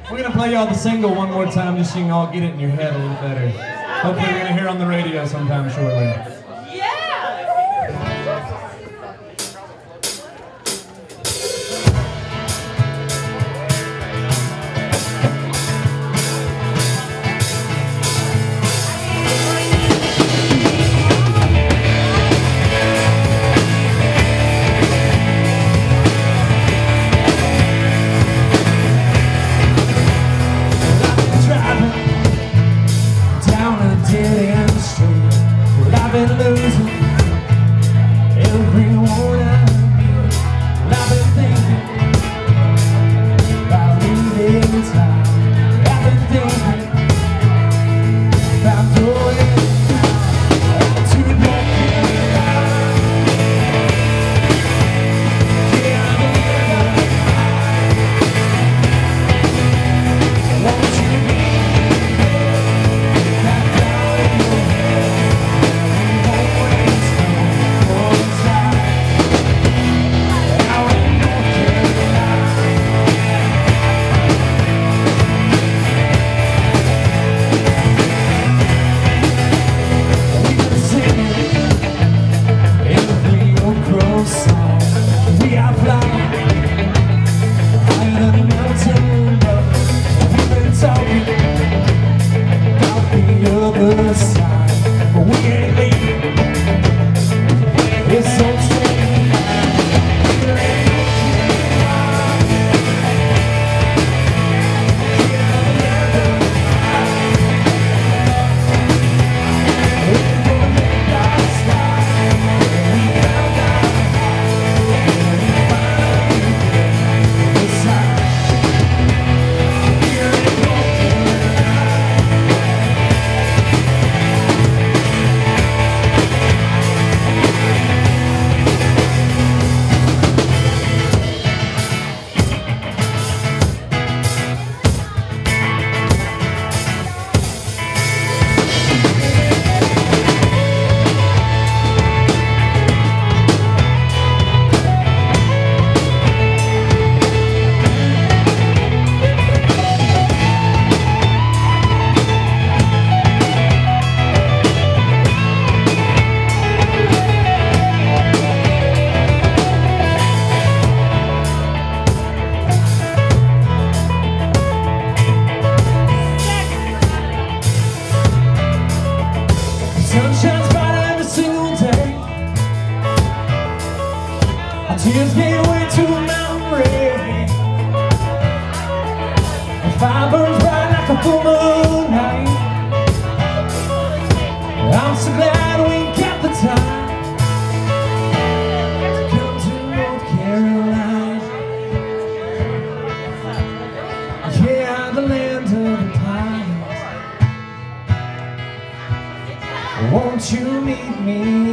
We're gonna play y'all the single one more time just so you can all get it in your head a little better. Hopefully we're gonna hear it on the radio sometime shortly. Tears gave way to a mountain rain. The fire burns bright like a full moon night. I'm so glad we kept the time to come to North Carolina. Yeah, the land of the pines. Won't you meet me